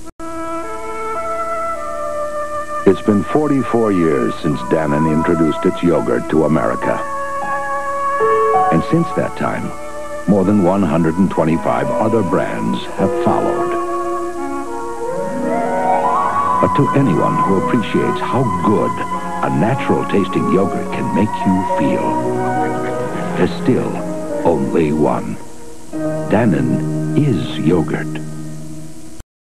It's been 44 years since Dannon introduced its yogurt to America. And since that time, more than 125 other brands have followed. But to anyone who appreciates how good a natural-tasting yogurt can make you feel, there's still only one. Dannon is yogurt.